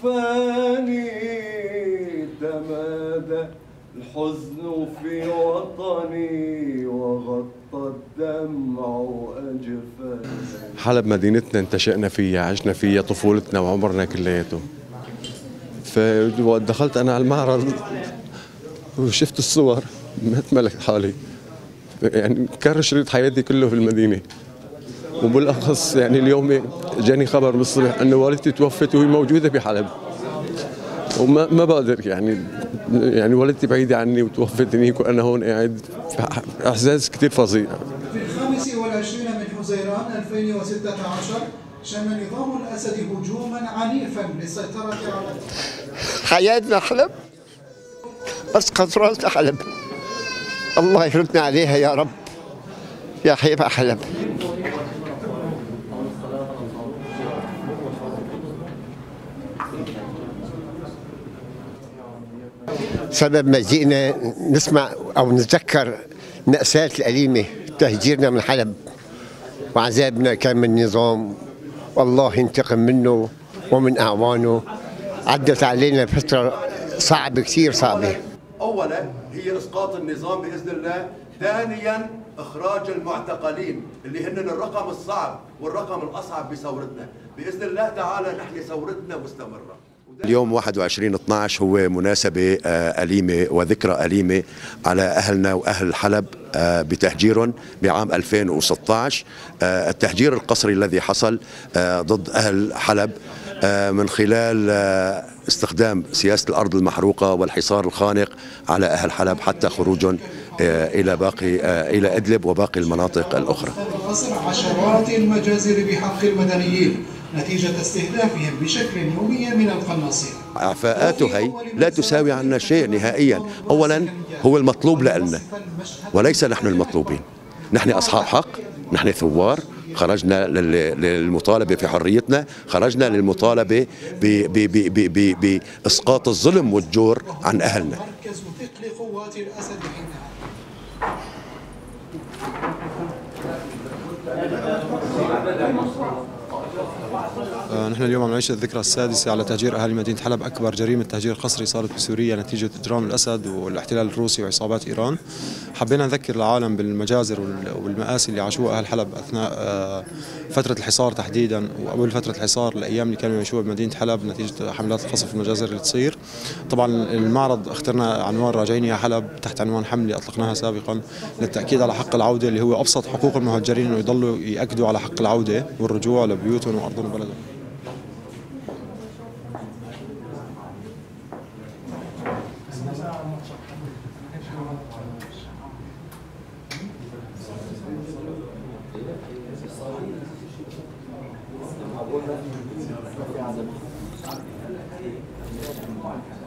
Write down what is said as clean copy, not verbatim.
فاني تمادى الحزن في وطني وغطى الدمع أجفاني. حلب مدينتنا انتشأنا فيها، عشنا فيها طفولتنا وعمرنا كلياته. فدخلت أنا على المعرض وشفت الصور ما اتملك حالي، يعني كان شريط حياتي كله في المدينة. وبالأخص يعني اليوم جاني خبر بالصبح أن والدتي توفت وهي موجودة بحلب، وما بقدر يعني والدتي بعيدة عني وتوفت هنيك وأنا هون قاعد، إحساس كثير فظيع. في 25 من حزيران 2016 شن نظام الأسد هجوما عنيفا للسيطرة على حياتنا حلب، أسقط رأس حلب، الله يردنا عليها يا رب، يا حبيب حلب. سبب ما جئنا نسمع أو نتذكر مأساة الأليمة، تهجيرنا من حلب وعذابنا كان من النظام، والله ينتقم منه ومن أعوانه. عدت علينا فترة صعبة كثير صعبة. أولا هي إسقاط النظام بإذن الله، ثانيا إخراج المعتقلين اللي هن الرقم الصعب والرقم الأصعب بثورتنا. بإذن الله تعالى نحن ثورتنا مستمرة. اليوم 21/12 هو مناسبة أليمة وذكرى أليمة على أهلنا وأهل حلب بتهجيرهم بعام 2016. التهجير القسري الذي حصل ضد أهل حلب من خلال استخدام سياسة الأرض المحروقة والحصار الخانق على أهل حلب حتى خروجهم إلى إدلب وباقي المناطق الأخرى. قصر عشرات المجازر بحق المدنيين نتيجة استهدافهم بشكل يومي من القناصين. إعفاءاته هي لا تساوي عنا شيء نهائيا. أولا هو المطلوب لنا وليس نحن المطلوبين. نحن أصحاب حق، نحن ثوار، خرجنا للمطالبة في حريتنا، خرجنا للمطالبة بإسقاط الظلم والجور عن أهلنا. نحن اليوم عم نعيش الذكرى السادسة على تهجير أهالي مدينة حلب، أكبر جريمة تهجير قسري صارت بسوريا نتيجة إجرام الأسد والاحتلال الروسي وعصابات إيران. حبينا نذكر العالم بالمجازر والمآسي اللي عاشوها أهل حلب أثناء فترة الحصار تحديدا، وقبل فترة الحصار الأيام اللي كانوا يعيشوها بمدينة حلب نتيجة حملات القصف والمجازر اللي تصير. طبعا المعرض اخترنا عنوان راجعين يا حلب تحت عنوان حملة أطلقناها سابقا للتأكيد على حق العودة، اللي هو أبسط حقوق المهجرين إنه يضلوا يأكدوا على حق العودة والرجوع لبيوتهم وأرضهم وبلدهم. في